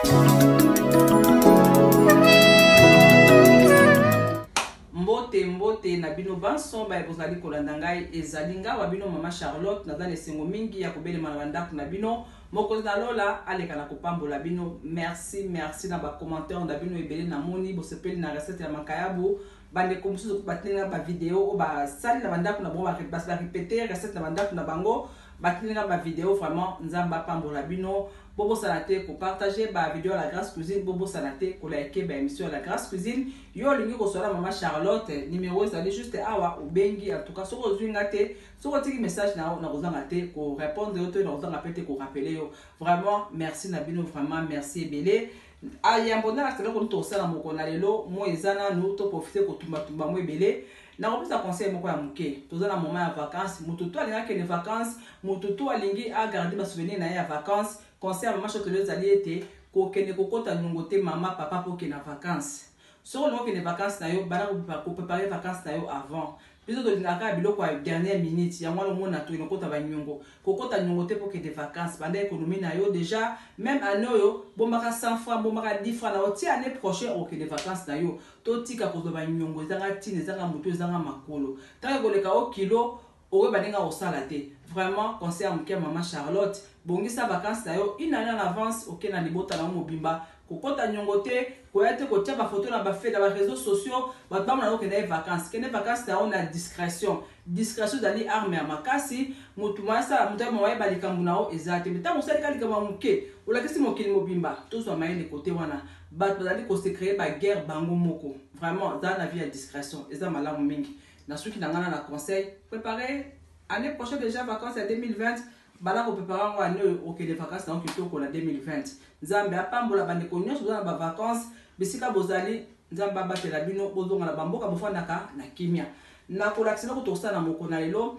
Mbote na bino banso ba bozali kolanda ngai ezali nga wa bino mama Charlotte na zane sengo mingi ya kobele manabanda na bino moko na lola aleka na kopambola bino. Merci na ba commentaire na bino ebele na moni bo sepeli na recette ya makayabu bande komsusu batinga ba vidéo o ba sali na banda na bo ba répéter recette na banda na bango batinga ba vidéo. Vraiment nzamba pambola bino bobo salate ko partager ba vidéo la Grâce Cuisine, bobo salate ko liker ba émission la Grâce Cuisine. Yo lingi ko sola mama Charlotte numéro ezali juste awa ubengi. En tout cas soko zwinga te soko tiki message na kozanga te ko répondre yo te na kozanga pete ko rappeler yo. Vraiment merci na bino, vraiment merci ebele. Ayambona la sala ko to sala moko na lelo mo ezana no to profiter ko tumba mo ebele. Na kopesa conseil moko ya muke toza na moment ya vacances, mututu alinga ke les vacances, mututu alingi a garder ba souvenir na ya vacances. Conseil à maman Charlotte ezali ete ko kende ko kota nyongo te mama papa po ke na vacances. Soko longo ke na vacances na yo bana ko préparer vacances na yo avant. Biso to dinaka biloko ya dernière minute ya ngwana mona to ino kota ba nyongo. Ko kota nyongo te po ke de vacances banda économie na yo déjà même année yo bombaka 100 francs bombaka 10 francs na yo ti année prochaine o ke de vacances na yo. To tika ko ba nyongo ezanga tine ezanga moto ezanga makolo. Tant ko leka o kilo owe baninga osala te. Vraiment conseil à muke mama Charlotte bongisa vacances na yo une année en avance ok na libota na mobimba kokota nyongo te koyate ko tia ba photo na ba fait na ba réseaux sociaux ba bamna no kene vacances na on a discrétion dali arme ya makasi mutu masa mutu mo wa balika mbuna o ezate beta mosali kalika muke ola kesi mokili mobimba to so mayende côté wana ba bazali ko se créer ba guerre bango moko. Vraiment dans la vie à discrétion eza malamu mingi na suki na ngana na conseil préparer année prochaine déjà vacances à 2020 bala ko préparer wa année au que les vacances donc plutôt ko la 2020 nzambe apambola bande ko nyonso za ba vacances bisika bozali nzamba batela bino bozonga na bamboka bofandaka na kimia na ko l'accès ko to sana moko na lelo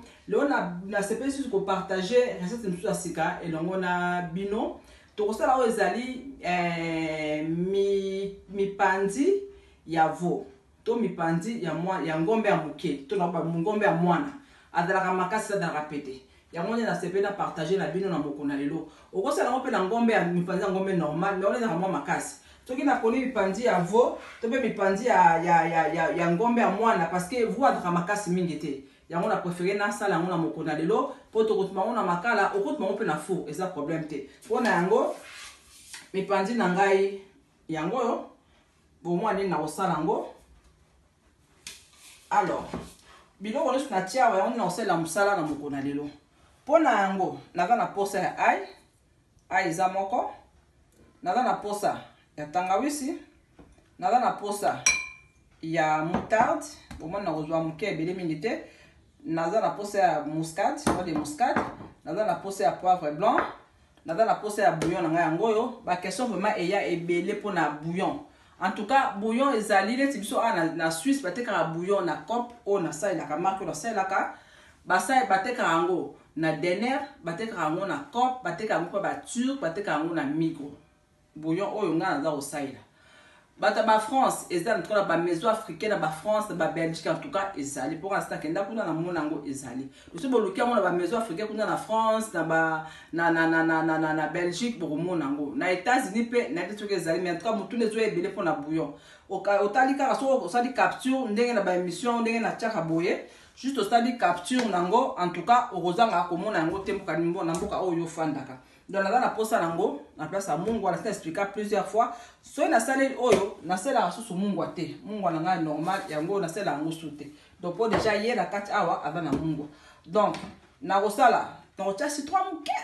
na sepesi ko partager recette msusu asika elongo na bino to ko sala o ezali mi pandi ya vo to mi pandi ya ngombe ya muke to na ba ngombe ya mwana adala makasi da rapete ya mwana na sepena partager na bino na moko na lelo okosala ngo pe na ngombe ya mipandi ya ngombe normal mais on est na mwa makasi toki na poni mipandi ya vo to pe mipandi ya ngombe ya mwana parce que vous adala makasi mingi te yango na préférer na sala ngo na moko na lelo po to kotuma ngo na makala okotuma ngo pe na fou eza problème te pona yango mipandi na ngai yango yo bo mwa ni na osala ngo. Alors biloko nyonso na tia wa yango na osala musala na moko na lelo pona yango naza na posa ya ai eza moko naza na posa ya tangawisi naza na posa ya moutarde bomona na kozwa muke ebele mingi te naza na posa ya muscade de muscade naza na posa ya poivre blanc naza na posa ya bouillon na ngai yango yo ba question vraiment eya ebele pona bouillon. En tout cas bouillon ezali neti biso na Suisse batekaka bouillon na cope o na sai la marque na sai la ka basai batekaka yango na Denner batekaka yango na cope batekaka yango ba turc batekaka yango na micro bouillon oyo nga na za osaila bata ba France ezali na ba maison africaine ba France ba Belgique. En tout cas ezali pour l'instant kenda kuna na mona ngo ezali to boluki yango na ba maison africaine kuna na France na ba na Belgique pour mona ngo na États-Unis pe na te toke ezali mais en tout cas mutu nezo ebele pour na bouillon otali kaka so osali capture ndenge na ba émission ndenge na tchaka boye juste osali capture nango. En tout cas orozanga ko mona ngo tempo kanimbo na mboka oyo fandaka donc na posa nango na place à Mungu na expliquer plusieurs fois so na salé oyo na sala susu Mungu te Mungu na nga normal yango na sala ngo sute donc pour déjà hier la 4 awa avant na Mungu donc na kosala na kotia citron muke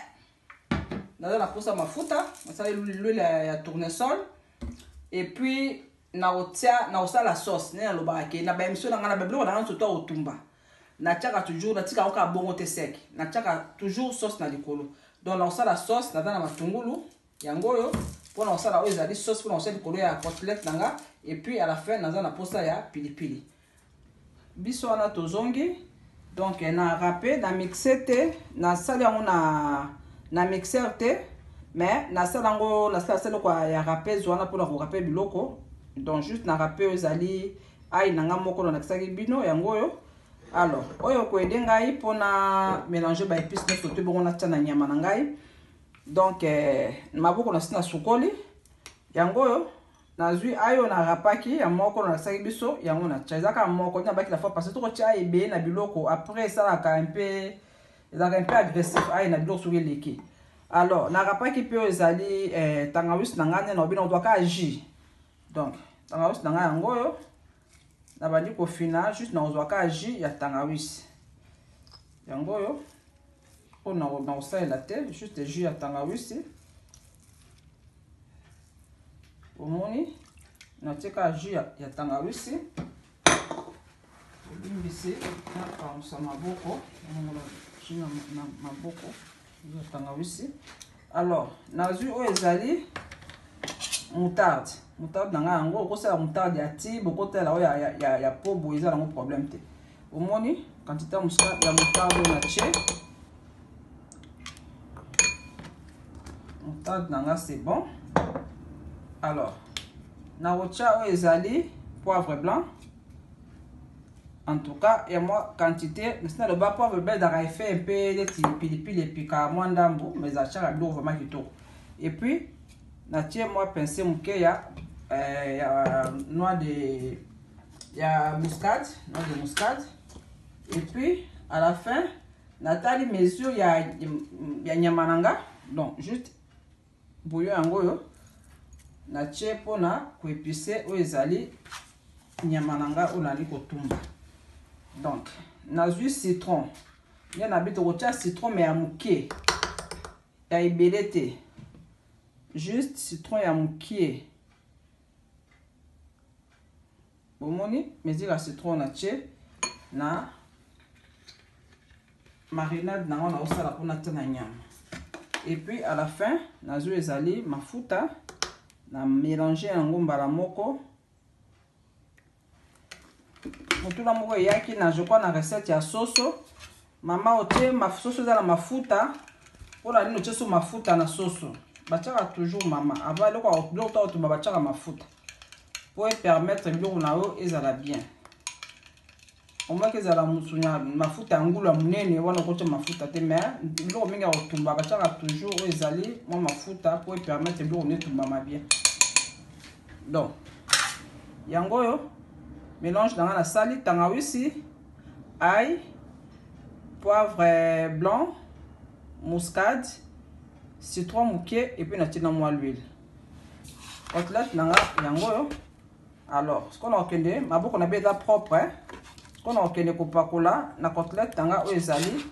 na posa mafuta na sala l'huile ya tournesol et puis na osala sauce na lobaka ke na ba émission na nga na beblo na nga to otumba na tchaka toujours na tika oka bongo te sec na tchaka toujours sauce na likolo. Donc on a la sauce na matungulu yango yo pour on a la sauce pour on sait likolo ya côtelette nanga et puis à la fin na za na posa ya pilipili biso na tozongi donc na râpé na mixer te na sala yango na mixer te mais na sala yango na sala kwa ya râpé zwana pour na râpé biloko donc juste na râpé ezali ai nanga moko na kisaki bino yango yo. Alors oyo ko edengai pona mélanger ba épices de côté bon na tana nyama na ngai donc maboko na sina sukoli yango yo nazwi ayo na rapaki ya moko na saki biso yango na chazaka moko na baki la fois parce que to tia ebe na biloko après ça un peu agressif ay na biloko sur leki. Alors na rapaki pe ezali tangawis na ngane na bino doit ka agir. Donc tangawis na ngane yango yo na bandi ko fina juste na doit ka agir ya tangawis yango yo on a aussi la tête juste jus ya tangawis. Omoni na teka jus ya tangawisi olimbisi na kamusa maboko na maboko ya tangawisi. Alors nazwi o ezali moutarde na nga yango okosala moutarde ya ti bokotela o ya pobo ezala ngo problème te. Omoni quantité ya moutarde na tche moutarde na nga c'est bon. Alors, na rocha ezali poivre blanc. En tout cas, et moi quantité, mais le bas poivre blanc d'avoir fait un peu de pilipili et puis moins d'ambo, mais ça change l'eau vraiment qui tourne. Et puis, na tiens moi penser mon qu'il y a noix de muscade, Et puis à la fin, Nathalie mesure il y a nyamananga, donc juste bouillon en gros. Na tie pona ko épicer o ezali nyamananga o nali ko tumba. Donc nazwi citron. Ya na bito ko tia citron mais ya mukie. Ya ibelete. Juste citron ya mukie. Bomoni mezi la citron na tie na marinade na on a osala pona tena nyama. Et puis à la fin, nazwi ezali mafuta. Na mélanger yango mbala moko mutula moko yaki na je crois na recette ya soso mama ote ma soso za la mafuta pona nino tieso mafuta na soso bachaka toujours mama ava loko biloko to bachaka mafuta pour permettre biloko na yo ezala bien au moins que ezala musunya mafuta ngula munene wana kote mafuta te mais biloko mingi ya kotumba bachaka toujours ezali mo mafuta pour permettre biloko ne tumba ma bien. Donc yango yo mélange dans la sali tangawisi ail poivre blanc muscade citron mouké et puis na tina moi l'huile côtelette nanga yango yo. Alors ce qu'on a okende maboko na beda propre hein ce qu'on a okende ko pakola na côtelette tanga o ezali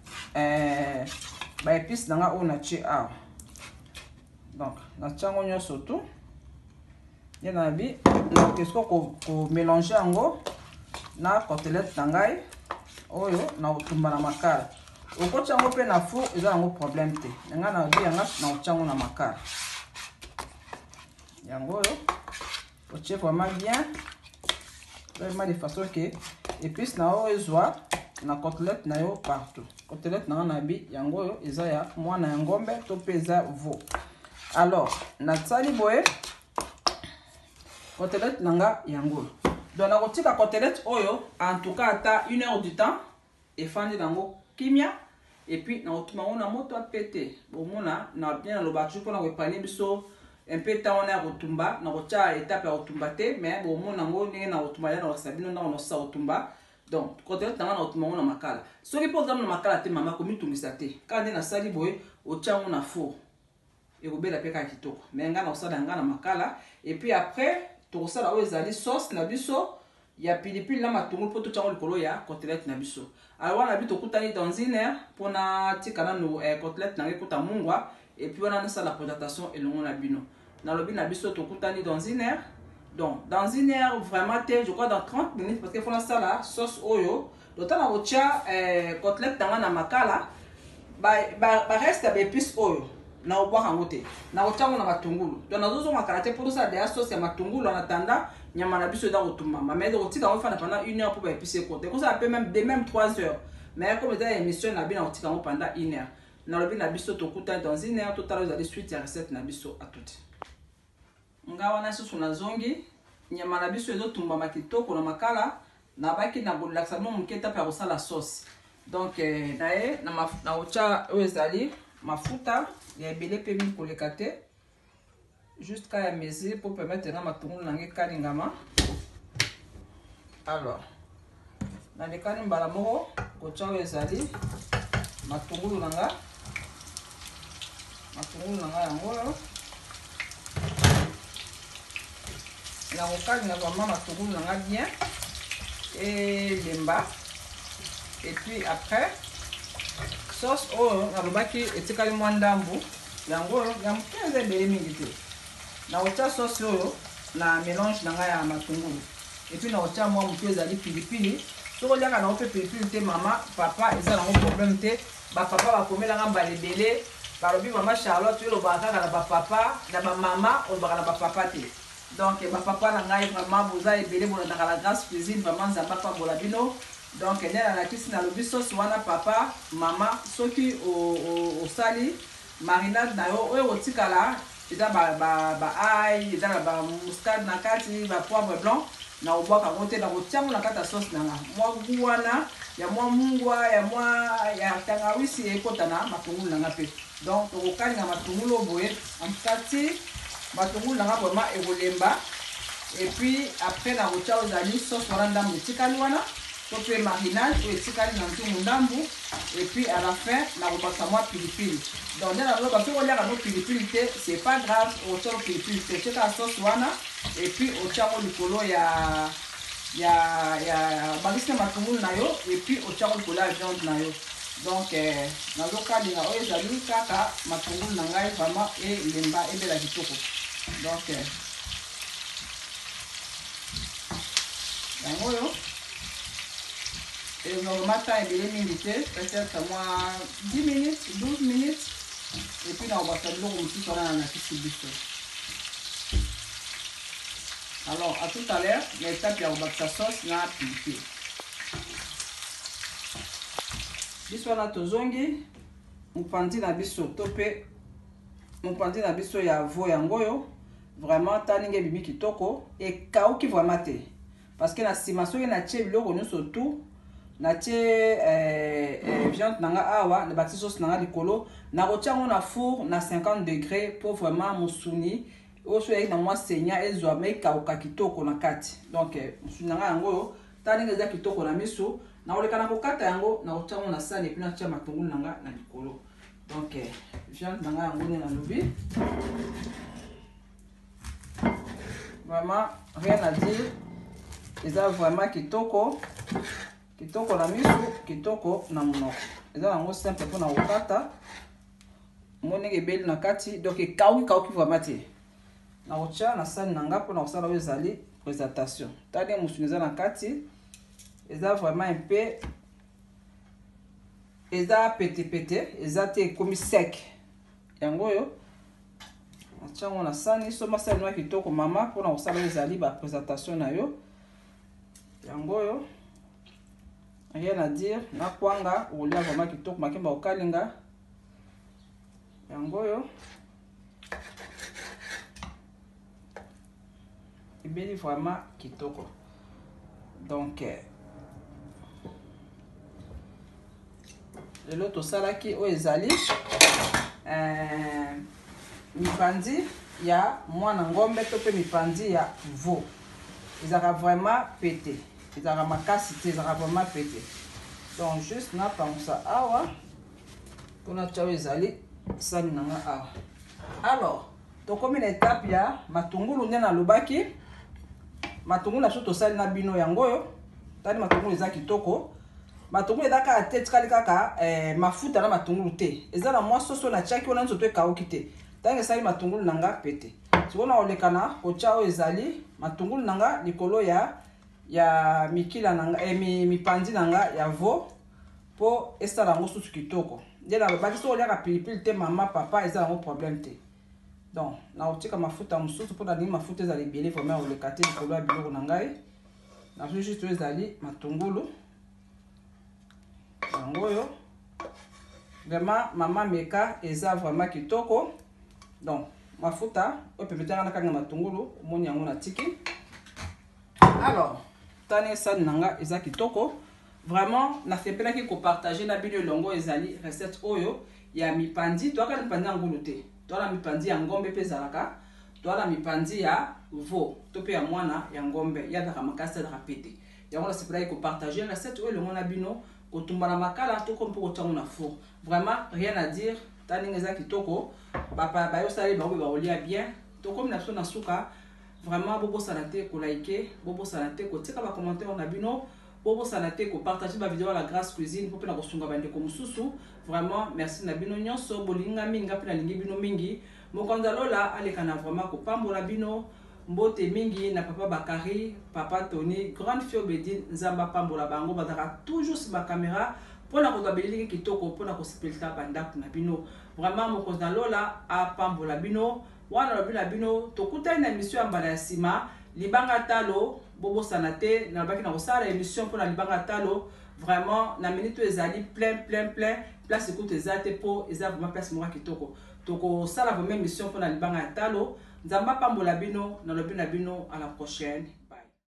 ba épices nanga o na chi a. Donc na chango nyoso tout ya na bi na kesko ko mélanger yango na côtelette tangai oyo na otumba na makala okoti yango pe na four eza yango problème te nga na bi yanga na ochango na makala yango yo otie vraiment bien vraiment de façon que épices na o ezwa na côtelette na yo partout côtelette na bi yango yo eza ya mwana ya ngombe to pe eza veau. Alors na tsali boye côtelette nanga yango. Donc na kotika côtelette oyo en tout cas ata 1 heure du temps et fandi nango kimia et puis na otuma ona moto a pété bomona na bien na lobachu pona ko pali biso un peu temps on a kotumba na kocha étape ya kotumba te mais bomona ngo ndenge na kotumba ya na sabino na sa kotumba. Donc côtelette nanga na otuma ona makala soki po na makala te mama ko mitungisa te kandi na sali boye ochango na four et robela pe ka kitoko mais nga na osala nga na makala et puis après to sala o ezali sauce na biso ya pilipili na matungulu po to chango likolo ya côtelette na biso. Alors wana bito kutani dans une heure pona tikana no côtelette na ngekuta mungwa et puis wana na la présentation elongo na bino na lobi na biso to kutani dans une heure. Donc dans une heure vraiment je crois dans 30 minutes parce que faut na sala sauce oyo d'autant na ocha côtelette tanga na makala ba reste ba épices oyo na obwaka ngote na ochango na matungulu donc nazozo makarate pour ça de sauce ya matungulu en attendant nyama na biso da kotumba mais donc tika on fait pendant 1 heure pour ba épicer côté comme ça peut même de même 3 heures mais comme ça émission na bien tika pendant 1 heure na lobi na biso to kuta dans 1 heure total vous allez suite ya recette na biso à tout ngawa na susu na zongi nyama na biso ezo tumba makitoko na makala na baki na bolaksa mo muketa pa kosala sauce donc na ocha ezali mafuta ya ebele pe mi koleka te jusqu'à la mesure pour permettre à matungulu nange kalingama. Alors na lekani mbala moko kocha ezali matungulu nanga yango na kokalinga vraiment matungulu nanga bien et lemba. Et puis après sauce oyo nalobaki etikali mwa ndambu yango ya mokenze ebele mingi te na kotia sauce oyo na mélange nanga ya matungulu. Et puis na kotia mwa motu ezali pilipili. Soko liaka na ope pilipili te mama papa eza nango problème te. Bapapa bakomelanga mbala ebele balobi mama Charlotte olobaka kaka na bapapa na bamama olobaka na bapapa te. Donc bapapa na ngai vraiment boza ebele bolandaka la grâce cuisine vraiment nzambe apambola bino. Donc nde nalakisi nalobi sauce wana papa mama soki osali marinade na yo oyo otikala eza ba ail eza na ba muscade na kati ba poivre blanc na obwaka ngo te na kotiango na kati ya sauce nanga mwa gugu wana ya mwa mungwa ya mwa ya tangawisi ekota na matungulu nanga pe. Donc tokokalinga matungulu boye ankati matungulu nanga vraiment ekolemba. Et puis après na kotia ozali sauce wana ndambu etikali wana to pe marinade ou etikali na ntungu ndambu. Et puis à la fin na kobakisa mwa pilipili. Donc nde naloba soki oliaka no pilipili te c'est pas grave otia pilipili te otiaka sauce wana. Et puis otiango likolo ya bakisi na matungulu na yo. Et puis otiango likolo ya viande na yo. Donc nazokalinga oyo ezali kaka matungulu na ngai vraiment elemba ebela kitoko. Donc yango oyo normalement temps ebele mingi te peut-être moins 10 minutes 12 minutes. Et puis na obasa biloko mosusu wana na nakisi biso. Alors à tout à l'heure na étape ya kobakisa sauce na pilipili. Biso wana tozongi mopanzi na biso to pe mopanzi na biso ya vo yango oyo vraiment taninga ebimi kitoko ekauki vraiment te parce que na sima soki natie biloko nyonso tu natie viande nanga awa na bakisi sauce nanga likolo na kotia ngo na four na 50 degrés pour vraiment musuni oso yeki na mwa senya ezwa me ekauka kitoko na kati. Donc musuni nanga yango oyo taninga eza kitoko na miso na oleka na kokata yango na kotia ngo na sani et puis na tia matungulu nanga na likolo. Donc viande nanga yango ne na lobi vraiment rien à dire. Eza vraiment kitoko na miso kitoko na monoko. Eza nango simple pour na kokata monenge ebeli na kati. Donc ekauki vraiment te na kotia na sani nanga pour na kosala oyo ezali présentation. Tali musuni eza na kati eza vraiment un peu eza pete eza te ekomi sec yango oyo atiango na sani soma sani wa kitoko mama pour na kosala oyo ezali ba présentation na yo yango oyo rien à dire. Na kwanga olia vraiment kitoko makemba okalinga yango oyo ebeli vraiment kitoko. Donc lelo tosalaki oyo ezali mipandi ya mwana ngombe to pe mipandi ya veau. Ezaka vraiment pété. Ezaka makasi te, ezaka vraiment pété. Donc juste na pangusa awa pona tia oyo ezali sani nanga awa. Alors tokomi na étape ya matungulu nde nalobaki matungulu na biso tosali na bino yango oyo tali matungulu eza kitoko. Matungulu eza kaka te tikali kaka mafuta na matungulu te eza na mwa soso na tiaki wana nzoto ekauki te ntango esali matungulu nanga pete. Sikona oleka na kotia oyo ezali matungulu nanga likolo ya mikila nanga mipandi nanga ya veau po esala yango susu kitoko. Nde nalobaki so oliaka pilipili te mama papa eza yango problème te. Donc na otika mafuta mosusu mpona ndenge mafuta ezali ebele vraiment oleka te likolo ya biloko na ngai. Nazo juste oyo ezali matungulu yango oyo vraiment mama meka eza vraiment kitoko. Donc mafuta oyo pepetanga na kanga matungulu omoni yango na tiki. Alors tane sani nanga eza kitoko vraiment nasepelaki kopartager na bino elongo ezali recette oyo ya mipandi toaka mipandi ya ngulu te toala mipandi ya ngombe pe ezalaka toala mipandi ya vo to pe ya mwana ya ngombe ya daka makasa da rapete ya ngona sepela ko partager la recette oyo ngona bino ko tumbana makala to ko mpo ko tango na four vraiment rien à dire tani ngeza kitoko papa ba yo sali ba ba olia bien to comme na so na suka vraiment bobo sanate ko liker bobo sanate ko tika ba commentaire na bino bobo sanate ko partager ba vidéo la grâce cuisine pour na ko sunga bande ko mususu vraiment merci na bino nyonso bolinga minga pe na lingi bino mingi mokonza lola alekana vraiment ko pambola bino mbote mingi na papa Bakari papa Tony grande fille Obedine nzamba pambola bango badaka toujours sur ma caméra pour na ko tabeli kitoko pour na ko sipelta banda na bino vraiment mokonza lola a pambola bino wana la bino tokuta na émission mbala ya sima libanga talo bobo sanate na baki na kosala émission pour na libanga talo vraiment na minute ezali plein place écoute ezate po eza vraiment place mwa kitoko toko sala vraiment émission pour na libanga talo nzamba pambola bino na lobi na bino à la prochaine.